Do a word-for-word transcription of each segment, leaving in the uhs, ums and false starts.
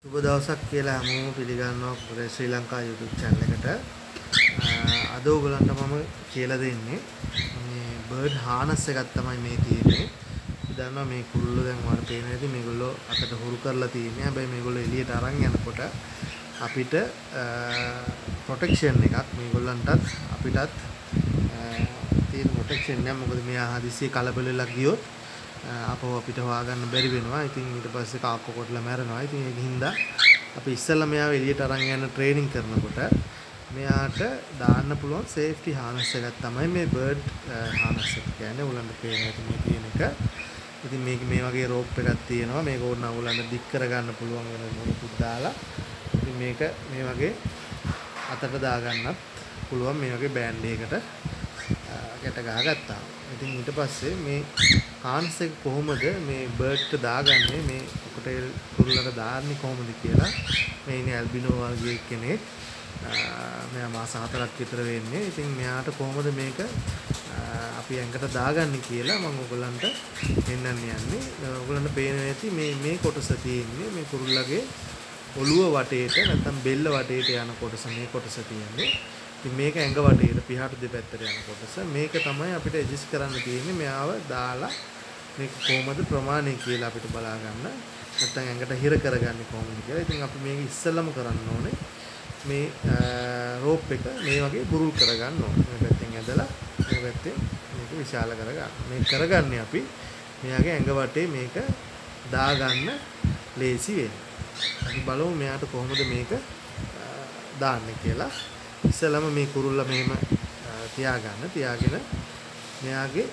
සුබ දවසක් කියලා හැමෝම පිළිගන්නවා ශ්‍රී ලංකා YouTube channel එකට. අද ඔයගලන්ට මම කියලා දෙන්නේ මේ බර්ඩ් හානස් එකක් තමයි මේ තියෙන්නේ. දන්නවා මේ කුරුල්ලෝ දැන් ඔයාලට පේන හැටි මේගොල්ලෝ අතට හුරු කරලා තියෙන්නේ. හැබැයි මේගොල්ලෝ එළියට අරන් යනකොට අපිට ප්‍රොටෙක්ෂන් එකක් මේගොල්ලන්ටත් අපිටත් තියෙන ප්‍රොටෙක්ෂන් එක. මොකද මෙයා හදිස්සියේ කලබල වෙලා ගියොත් අපව අපිට හොයාගන්න බැරි වෙනවා. ඉතින් ඊට පස්සේ කාක්කෝ කොටලා මැරෙනවා. ඉතින් ඒක හින්දා අපි ඉස්සෙල්ලා මෙයාව එළියට අරන් යන ට්‍රේනින් කරනකොට මෙයාට දාන්න පුළුවන් සේෆ්ටි හානස් එකක් තමයි මේ බර්ඩ් හානස් එක කියන්නේ. උලන්ට පේන හැටි මේ තියෙන එක. ඉතින් මේක මේ වගේ රෝප් එකක් තියෙනවා. මේක ඕන උලන්ට දික් කරගන්න පුළුවන් වෙන මොකක්ද දාලා. ඉතින් මේක මේ වගේ අතට දාගන්නත් පුළුවන් මේ වගේ බෑන්ඩ් එකකට ගැට ගහගත්තා. ඉතින් ඊට පස්සේ මේ හාන්ස් එක කොහොමද මේ බර්ඩ්ට දාගන්නේ මේ කොටේල් කුරුල්ලට දාන්නේ කොහොමද කියලා මේ ඉන්නේ ඇල්බිනෝ වගේ කෙනෙක්. මෙයා මාස හතරක් විතර වෙන්නේ. ඉතින් මෙයාට කොහොමද මේක අපි ඇඟට දාගන්නේ කියලා මම ඔයගලන්ට පෙන්වන්න යන්නේ. ඔයගලන්ට පේන ඇති මේ මේ කොටස තියෙන්නේ මේ කුරුල්ලගේ ඔළුව වටේට නැත්නම් බෙල්ල වටේට යන කොටස මේ කොටස තියෙන්නේ. ඉතින් මේක ඇඟ වටේට පිහාට දෙපැත්තට යන කොටස. මේක තමයි අපිට ඇඩ්ජස්ට් කරන්න තියෙන්නේ. මෙයාව දාලා මේක කොහොමද ප්‍රමාණය කියලා අපිට බලා ගන්න. නැත්නම් ඇඟට හිර කරගන්නේ කොහොමද කියලා. ඉතින් අපි මේක ඉස්සෙල්ලම කරන්න ඕනේ. මේ රෝප් එක මේ වගේ බුරුල් කරගන්න ඕනේ. මේ පැත්තෙන් ඇදලා මේ පැත්තෙන් මේක විශාල කරගන්න. මේක කරගන්නේ අපි මෙයාගේ ඇඟ වටේ මේක දාගන්න ලේසි වෙන්නේ. අපි බලමු මෙයාට කොහොමද මේක දාන්නේ කියලා. ඉස්සෙල්ලාම මේ කුරුල්ල මෙහෙම තියාගන්න. තියාගෙන මෙයාගේ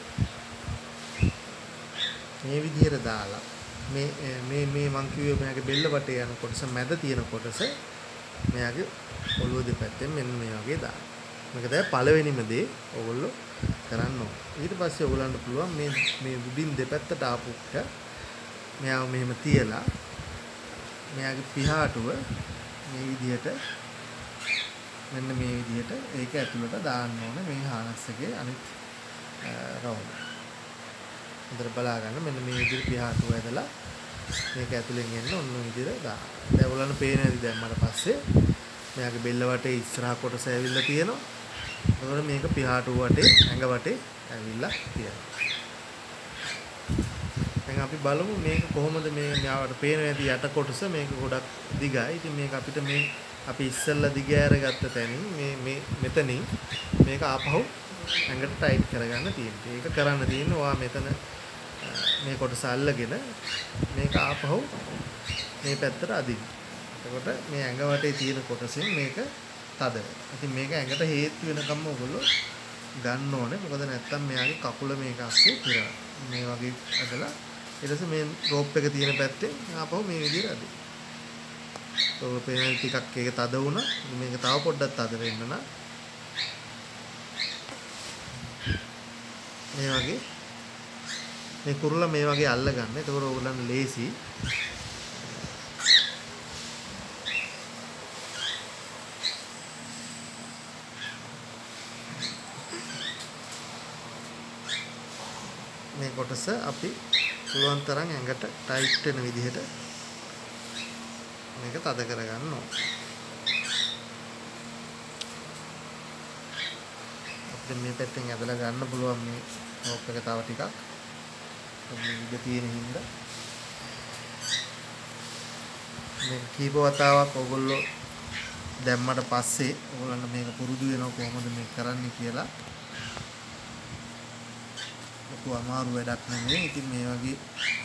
මේ විදිහට දාලා මේ මේ මේ මං කිව්වේ මෙයාගේ බෙල්ල වටේ යන කොටස මැද තියෙන කොටස මෙයාගේ ඔළුව දෙපැත්තෙන් මෙන්න මේ වගේ දාන්න. මේක තමයි පළවෙනිම දේ ඕගොල්ලෝ කරන්න ඕන. ඊට පස්සේ ඕගොල්ලන්ට පුළුවන් මේ මේ උඩින් දෙපැත්තට ආපු එක මෙයාව මෙහෙම තියලා මෙයාගේ පිහාටුව මේ විදිහට මෙන්න මේ විදිහට ඒක ඇතුළට දාන්න ඕනේ මේ හානස් එකේ අනිත් රවුම. හොඳට බලා ගන්න මෙන්න මේ විදිහට පිහාටුව ඇදලා මේක ඇතුලෙන් එන්න ඔන්න ඔය විදිහට දාන්න. දැන් ඔයගොල්ලන්ට පේන හැටි දැම්මට පස්සේ මෙයාගේ බෙල්ල වටේ ඉස්සරහා කොටස ඇවිල්ලා තියෙනවා. එතකොට මේක පිහාටුව වටේ ඇඟ වටේ ඇවිල්ලා තියෙනවා. දැන් අපි බලමු මේක කොහොමද මේ මෙයාට පේන හැටි යට කොටස මේක ගොඩක් දිගයි. ඉතින් මේක අපිට මේ අපි ඉස්සෙල්ලා දිග ඇරගත්ත තැනින් මේ මේ මෙතනින් මේක ආපහු ඇඟට ටයිට් කරගන්න තියෙනවා. ඒක කරන්න තියෙන්නේ ඔයා මෙතන මේ කොටස අල්ලගෙන මේක ආපහු මේ පැත්තට අදින්න. එතකොට මේ ඇඟ වටේ තියෙන කොටසෙන් මේක තද වෙනවා. ඉතින් මේක ඇඟට හේතු වෙනකම්ම ඔයගොල්ලෝ ගන්න ඕනේ. මොකද නැත්තම් මෙයාගේ කකුල මේක අස්සේ පිරෙනවා. මේ වගේ අදලා ඊට පස්සේ මේ රෝප් එක තියෙන පැත්තෙන් ආපහු මේ විදිහට අදින්න. ඔය පේන ටිකක් ඒක තද වුණා. මේක තව පොඩ්ඩක් තද වෙන්න නම් මේ වගේ මේ කුරුල්ල මේ වගේ අල්ල ගන්න. එතකොට ඕගොල්ලන් ලේසි. මේ කොටස අපි පුළුවන් තරම් ඇඟට ටයිට් වෙන විදිහට මේක තද කරගන්න ඕන. අපිට මේ පැත්තෙන් ඇදලා ගන්න පුළුවන් මේ රෝප් එක තව ටිකක්. මේ තියෙන හින්දා මේ කීප වතාවක් ඔයගොල්ලෝ දැම්මට පස්සේ ඔයගොල්ලන්ට මේක පුරුදු වෙනවා කොහොමද මේක කරන්න කියලා. ලොකු අමාරු වැඩක් නෙමෙයි. ඉතින් මේ වගේ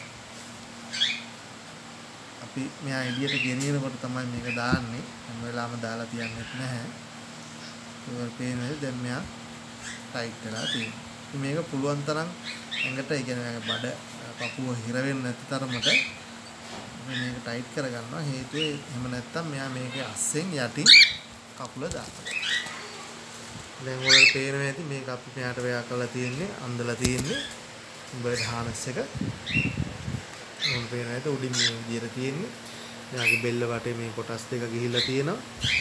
අපි මෙයා එළියට ගෙනියනකොට තමයි මේක දාන්නේ. හැම වෙලාවෙම දාලා තියන්නෙත් නැහැ. ඒක පේනද දැන් මෙයා ටයිට් වෙලා තියෙනවා. ඉතින් මේක පුළුවන් තරම් ඇඟට ඒ කියන්නේ බඩ පපුව හිර වෙන්නේ නැති තරමට මේක ටයිට් කරගන්නවා. හේතුවේ එහෙම නැත්තම් මෙයා මේකේ අස්සෙන් යටින් කකුල දානවා. දැන් ඔයාලට පේනවා ඇති මේක අපි මෙයාට වෙයා කරලා තියෙන්නේ අන්දලා තියෙන්නේ බර්ඩ් හානස් එක. මොන පේනවා ඇති උඩින් මේ විදියට තියෙන්නේ. මෙයාගේ බෙල්ල වටේ මේ කොටස් දෙක ගිහිල්ලා තියෙනවා.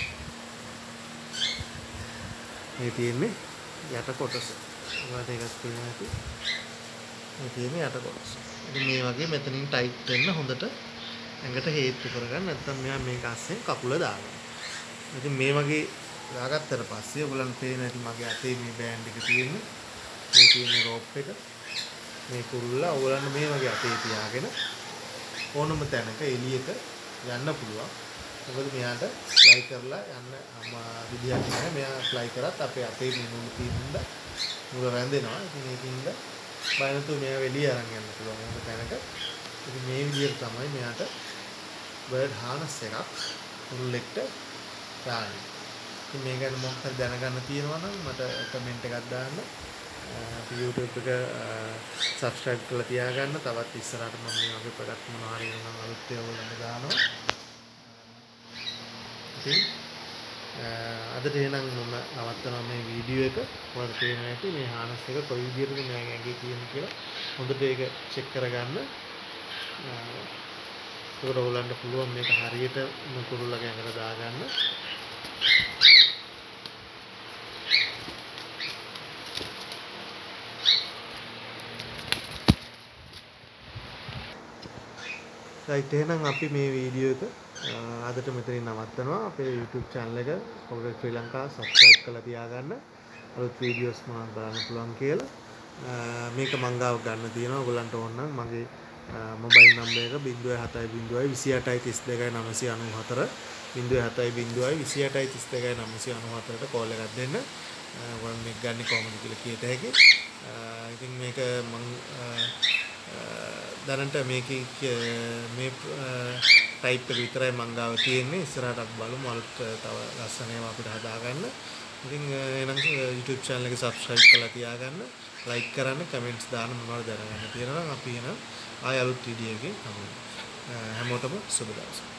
මේ තියෙන්නේ යට කොටස. ඔයාලට ඒකත් පේනවා ඇති. මේ තියෙන්නේ යට කොටස. ඉතින් මේ වගේ මෙතනින් ටයිට් වෙන්න හොඳට ඇඟට හේතු කරගන්න නැත්නම් මෙයා මේක අස්සෙන් කකුල දාගන්න. ඉතින් මේ වගේ දාගත්තට පස්සේ ඔයගලන්ට පේන ඇති මගේ අතේ මේ බෑන්ඩ් එක තියෙන්නේ. මේ තියෙන රෝප් එක. මේ කුරුල්ලා ඔයගලන්ට මේ වගේ අතේ තියාගෙන ඕනම තැනක එළියක යන්න පුළුවන්. මොකද මෙයාට ෆ්ලයි කරලා යන්න විදියක් නැහැ. මෙයා ෆ්ලයි කරත් අපේ අතේ මේ නූල් තියෙනින්ද නූල රැඳෙනවා. ඉතින් ඒකින්ද බය නැතුව මෙයා එළිය අරන් යන්න පුළුවන් ඕන තැනක. ඉතින් මේ විදියට තමයි මෙයාට බර්ඩ් හානස් එකක් කුරුල්ලෙක්ට දාන්නේ. ඉතින් මේ ගැන මොකක් හරි දැනගන්න තියෙනවා නම් මට කමෙන්ට් එකක් දාන්න. YouTube එක subscribe කරලා තියාගන්න. තවත් ඉස්සරහට මම මේ වගේ ප්‍රොඩක්ට් මොනවා හරි වෙනවා අලුත් ඒවා ඔයගොල්ලන්ට දානවා. ඉතින් අදට එහෙනම් මම නවත්තනවා මේ වීඩියෝ එක. ඔයාලට තේරෙන්නේ නැති මේ හානස් එක කොයි විදියටද මම ඇඟේ තියෙන්නේ කියලා හොඳට ඒක චෙක් කරගන්න. ඒකට ඔයගොල්ලන්ට පුළුවන් මේක හරියට කුරුල්ලගේ ඇඟට දාගන්න. රයිට් එහෙනම් අපි මේ වීඩියෝ එක අදට මෙතනින් නවත්තනවා. අපේ YouTube channel එක කොගල් ශ්‍රී ලංකා subscribe කරලා තියාගන්න. අලුත් වීඩියෝස් මොනවද බලන්න පුළුවන් කියලා. මේක මං ගාව ගන්න තියෙනවා. ඔයගලන්ට ඕන නම් මගේ මොබයිල් නම්බර් එක zero seven zero zero විසි අටයි තිස් දෙකයි නවසිය අනූහතර zero seven zero zero විසි අටයි තිස් දෙකයි නවසිය අනූහතරට කෝල් එකක් දෙන්න. ඔයගොල්ලෝ මේක ගන්න කොහොමද කියලා කියත හැකි. ඉතින් මේක මං දැනට මේකේ මේ ටයිප් එක විතරයි මං ගාව තියෙන්නේ. ඉස්සරහට බලමු අලුත් තව ලස්සන ඒවා අපිට හදාගන්න. ඉතින් එහෙනම් YouTube channel එක subscribe කරලා තියාගන්න. like කරන්න, comments දාන්න මොනවද දැනගන්න තියෙනවා නම් අපි එන ආය අලුත් වීඩියෝ එකකින් හමු වෙනවා. හැමෝටම සුබ දවසක්.